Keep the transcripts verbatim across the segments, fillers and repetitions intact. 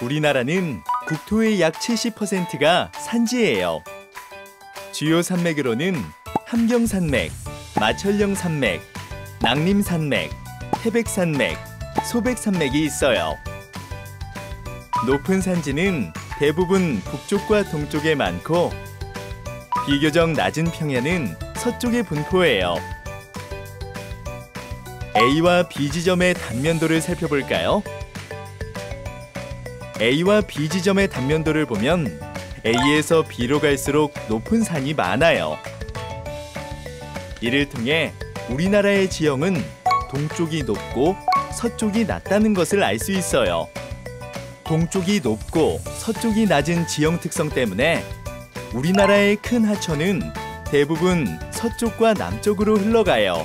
우리나라는 국토의 약 칠십 퍼센트가 산지예요. 주요 산맥으로는 함경산맥, 마천령산맥, 낭림산맥, 태백산맥, 소백산맥이 있어요. 높은 산지는 대부분 북쪽과 동쪽에 많고 비교적 낮은 평야는 서쪽에 분포해요. A와 B 지점의 단면도를 살펴볼까요? A와 B 지점의 단면도를 보면 A에서 B로 갈수록 높은 산이 많아요. 이를 통해 우리나라의 지형은 동쪽이 높고 서쪽이 낮다는 것을 알 수 있어요. 동쪽이 높고 서쪽이 낮은 지형 특성 때문에 우리나라의 큰 하천은 대부분 서쪽과 남쪽으로 흘러가요.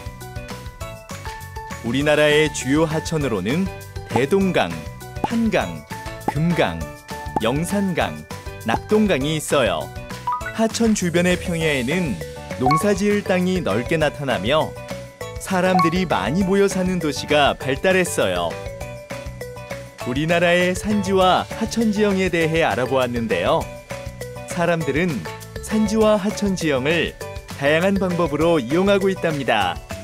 우리나라의 주요 하천으로는 대동강, 한강, 금강, 영산강, 낙동강이 있어요. 하천 주변의 평야에는 농사지을 땅이 넓게 나타나며 사람들이 많이 모여 사는 도시가 발달했어요. 우리나라의 산지와 하천 지형에 대해 알아보았는데요. 사람들은 산지와 하천 지형을 다양한 방법으로 이용하고 있답니다.